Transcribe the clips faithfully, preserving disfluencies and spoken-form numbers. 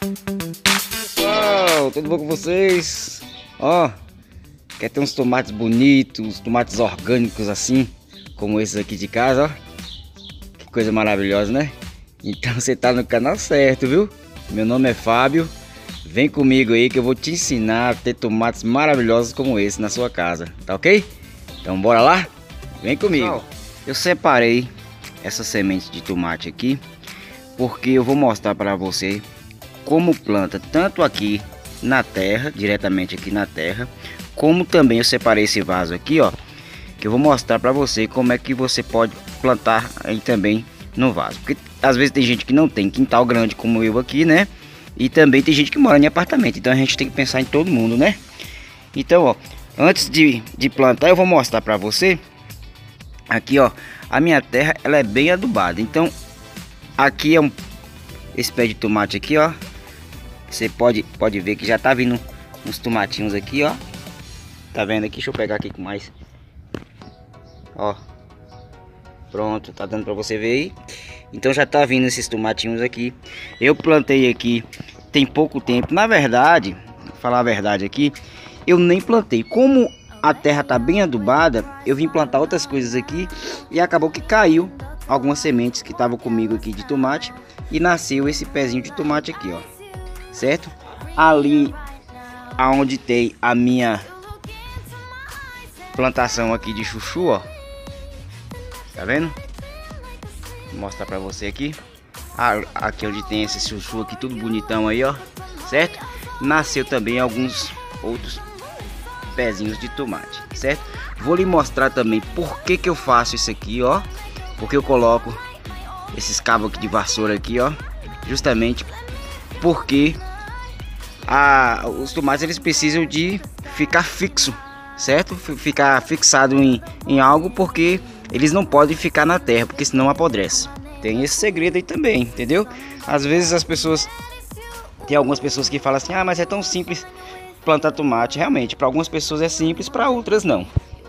Pessoal, tudo bom com vocês? Ó, quer ter uns tomates bonitos, uns tomates orgânicos assim, como esses aqui de casa, ó. Que coisa maravilhosa, né? Então você tá no canal certo, viu? Meu nome é Fábio. Vem comigo aí que eu vou te ensinar a ter tomates maravilhosos como esse na sua casa, tá ok? Então bora lá? Vem comigo. Pessoal, eu separei essa semente de tomate aqui porque eu vou mostrar para você como planta tanto aqui na terra, diretamente aqui na terra, como também eu separei esse vaso aqui, ó, que eu vou mostrar para você como é que você pode plantar aí também no vaso, porque às vezes tem gente que não tem quintal grande como eu aqui, né? E também tem gente que mora em apartamento, então a gente tem que pensar em todo mundo, né? Então, ó, antes de, de plantar eu vou mostrar para você aqui, ó, a minha terra ela é bem adubada, então aqui é um esse pé de tomate aqui, ó. Você pode, pode ver que já tá vindo uns tomatinhos aqui, ó. Tá vendo aqui? Deixa eu pegar aqui com mais. Ó. Pronto, tá dando pra você ver aí. Então já tá vindo esses tomatinhos aqui. Eu plantei aqui tem pouco tempo. Na verdade, vou falar a verdade aqui, eu nem plantei. Como a terra tá bem adubada, eu vim plantar outras coisas aqui e acabou que caiu algumas sementes que estavam comigo aqui de tomate e nasceu esse pezinho de tomate aqui, ó. Certo? Ali aonde tem a minha plantação aqui de chuchu, ó. Tá vendo? Vou mostrar pra você aqui. Ah, aqui onde tem esse chuchu aqui, tudo bonitão aí, ó. Certo? Nasceu também alguns outros pezinhos de tomate, certo? Vou lhe mostrar também por que que eu faço isso aqui, ó. Porque eu coloco esses cabos aqui de vassoura aqui, ó. Justamente porque a, os tomates eles precisam de ficar fixo, certo? Ficar fixado em, em algo, porque eles não podem ficar na terra, porque senão apodrece. Tem esse segredo aí também, entendeu? Às vezes as pessoas, tem algumas pessoas que falam assim: ah, mas é tão simples plantar tomate. Realmente, para algumas pessoas é simples, para outras não.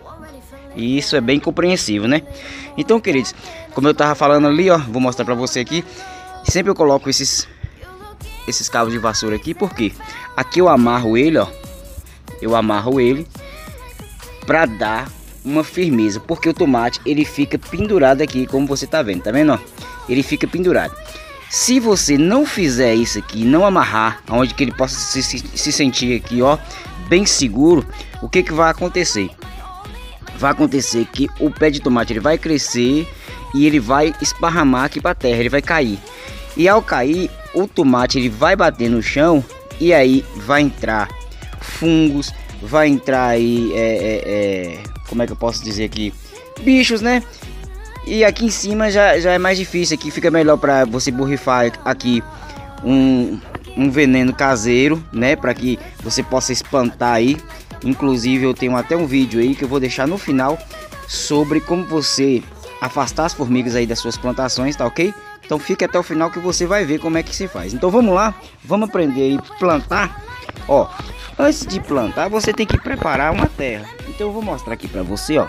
E isso é bem compreensível, né? Então, queridos, como eu tava falando ali, ó, vou mostrar para você aqui. Sempre eu coloco esses esses cabos de vassoura aqui, porque aqui eu amarro ele, ó. Eu amarro ele para dar uma firmeza, porque o tomate ele fica pendurado aqui, como você tá vendo, tá vendo, ó? Ele fica pendurado. Se você não fizer isso aqui, não amarrar, onde que ele possa se, se, se sentir aqui, ó, bem seguro, o que que vai acontecer? Vai acontecer que o pé de tomate ele vai crescer e ele vai esparramar aqui para terra, ele vai cair. E ao cair, o tomate ele vai bater no chão e aí vai entrar fungos, vai entrar aí, é, é, é, como é que eu posso dizer aqui, bichos, né? E aqui em cima já, já é mais difícil, aqui fica melhor para você borrifar aqui um, um veneno caseiro, né? Para que você possa espantar aí. Inclusive eu tenho até um vídeo aí que eu vou deixar no final sobre como você afastar as formigas aí das suas plantações, tá ok? Então fique até o final que você vai ver como é que se faz. Então vamos lá, vamos aprender aí a plantar. Ó, antes de plantar você tem que preparar uma terra. Então eu vou mostrar aqui pra você, ó.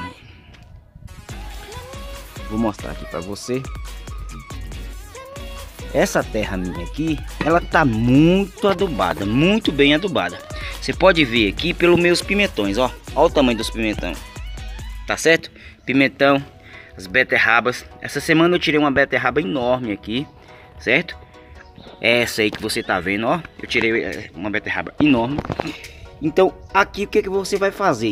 Vou mostrar aqui pra você. Essa terra minha aqui, ela tá muito adubada, muito bem adubada. Você pode ver aqui pelos meus pimentões, ó. Olha o tamanho dos pimentão. Tá certo? Pimentão, as beterrabas. Essa semana eu tirei uma beterraba enorme aqui, certo? Essa aí que você tá vendo, ó. Eu tirei uma beterraba enorme. Então, aqui o que que você vai fazer?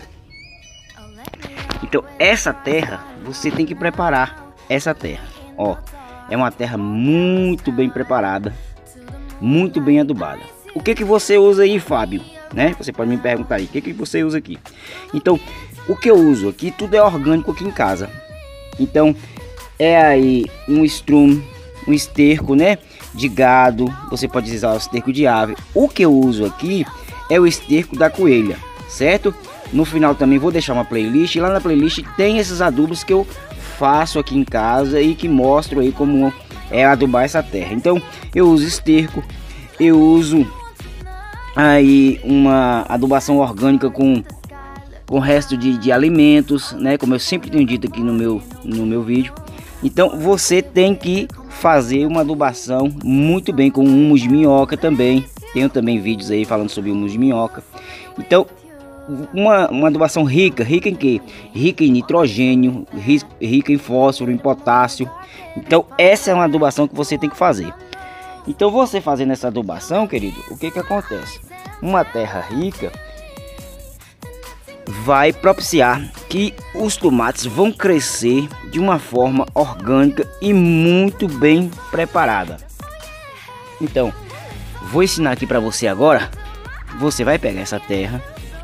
Então, essa terra, você tem que preparar essa terra, ó. É uma terra muito bem preparada, muito bem adubada. O que que você usa aí, Fábio? Né? Você pode me perguntar aí, o que que você usa aqui? Então, o que eu uso aqui, tudo é orgânico aqui em casa. Então, é aí um estrume, um esterco, né? De gado, você pode usar o esterco de ave. O que eu uso aqui é o esterco da coelha, certo? No final também vou deixar uma playlist. E lá na playlist tem esses adubos que eu faço aqui em casa e que mostro aí como é adubar essa terra. Então, eu uso esterco, eu uso aí uma adubação orgânica com com resto de, de alimentos, né? Como eu sempre tenho dito aqui no meu no meu vídeo. Então você tem que fazer uma adubação muito bem com humus de minhoca também. Tenho também vídeos aí falando sobre humus de minhoca. Então, uma, uma adubação rica, rica em quê? Rica em nitrogênio, rica em fósforo, em potássio. Então, essa é uma adubação que você tem que fazer. Então, você fazendo essa adubação, querido, o que que acontece? Uma terra rica vai propiciar que os tomates vão crescer de uma forma orgânica e muito bem preparada. Então, vou ensinar aqui para você agora. Você vai pegar essa terra,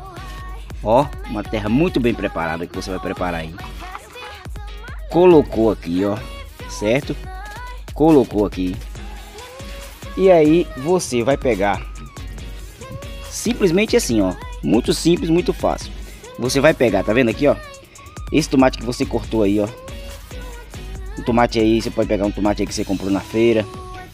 ó, uma terra muito bem preparada que você vai preparar aí. Colocou aqui, ó, certo? Colocou aqui. E aí você vai pegar simplesmente assim, ó, muito simples, muito fácil. Você vai pegar, tá vendo aqui, ó, esse tomate que você cortou aí, ó. Um tomate aí, você pode pegar um tomate aí que você comprou na feira.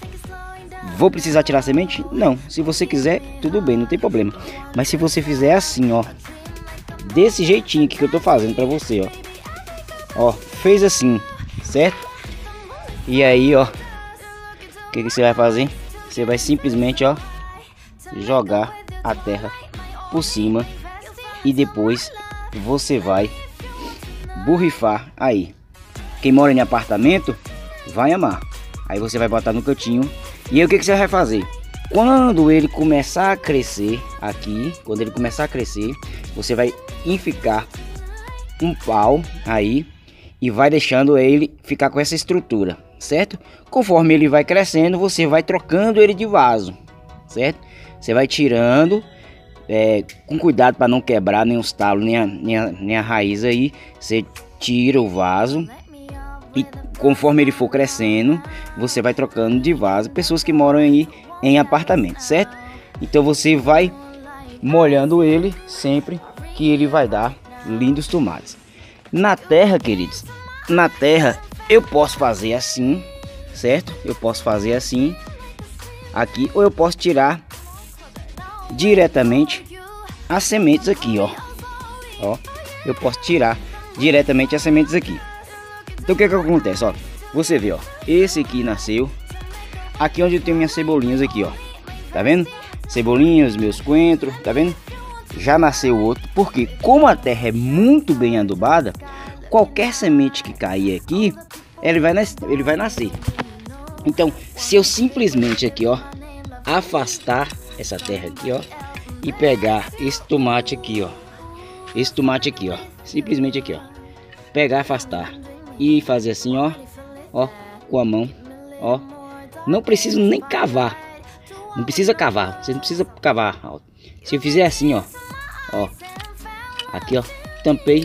Vou precisar tirar a semente? Não. Se você quiser, tudo bem, não tem problema. Mas se você fizer assim, ó, desse jeitinho aqui que eu tô fazendo pra você, ó. Ó, fez assim, certo? E aí, ó, o que que você vai fazer? Você vai simplesmente, ó, jogar a terra por cima. E depois você vai borrifar aí. Quem mora em apartamento vai amar. Aí você vai botar no cantinho. E aí o que que você vai fazer? Quando ele começar a crescer aqui, quando ele começar a crescer, você vai enficar um pau aí e vai deixando ele ficar com essa estrutura, certo? Conforme ele vai crescendo, você vai trocando ele de vaso, certo? Você vai tirando, é, com cuidado para não quebrar nem os talos, nem a, nem, a, nem a raiz aí. Você tira o vaso e conforme ele for crescendo, você vai trocando de vaso. Pessoas que moram aí em apartamento, certo? Então você vai molhando ele sempre, que ele vai dar lindos tomates. Na terra, queridos, na terra eu posso fazer assim, certo? Eu posso fazer assim aqui, ou eu posso tirar diretamente as sementes aqui, ó. Ó, eu posso tirar diretamente as sementes aqui. Então o que que acontece, ó? Você vê, ó, esse aqui nasceu. Aqui onde eu tenho minhas cebolinhas aqui, ó. Tá vendo? Cebolinhas, meus coentros, tá vendo? Já nasceu outro, porque como a terra é muito bem adubada, qualquer semente que cair aqui, ele vai, nas... ele vai nascer. Então, se eu simplesmente aqui, ó, afastar essa terra aqui, ó, e pegar esse tomate aqui, ó, esse tomate aqui, ó, simplesmente aqui, ó, pegar, afastar e fazer assim, ó, ó, com a mão, ó, não preciso nem cavar, não precisa cavar, você não precisa cavar, ó. Se eu fizer assim, ó, ó, aqui, ó, tampei,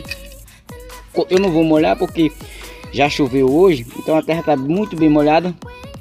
eu não vou molhar porque já choveu hoje, então a terra tá muito bem molhada.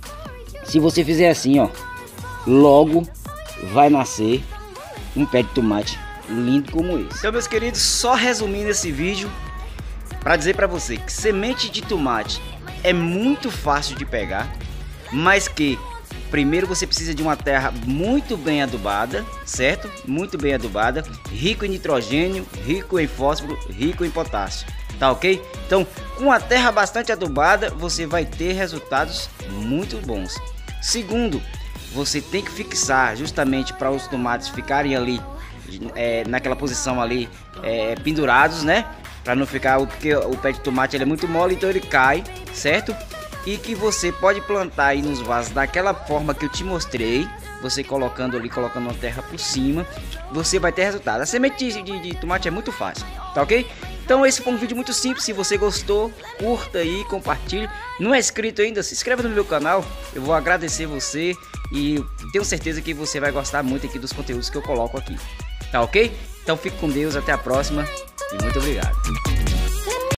Se você fizer assim, ó, logo vai nascer um pé de tomate lindo como esse. Então, meus queridos, só resumindo esse vídeo para dizer para você que semente de tomate é muito fácil de pegar, mas que primeiro você precisa de uma terra muito bem adubada, certo? Muito bem adubada, rico em nitrogênio, rico em fósforo, rico em potássio, tá ok? Então, com a terra bastante adubada, você vai ter resultados muito bons. Segundo, você tem que fixar justamente para os tomates ficarem ali é, naquela posição ali é, pendurados, né? Para não ficar, porque o pé de tomate ele é muito mole, então ele cai, certo? E que você pode plantar aí nos vasos daquela forma que eu te mostrei, você colocando ali, colocando uma terra por cima, você vai ter resultado. A semente de, de, de tomate é muito fácil, tá ok? Então esse foi um vídeo muito simples. Se você gostou, curta aí, compartilhe. Não é inscrito ainda, se inscreva no meu canal, eu vou agradecer você e tenho certeza que você vai gostar muito aqui dos conteúdos que eu coloco aqui, tá ok? Então fique com Deus, até a próxima e muito obrigado.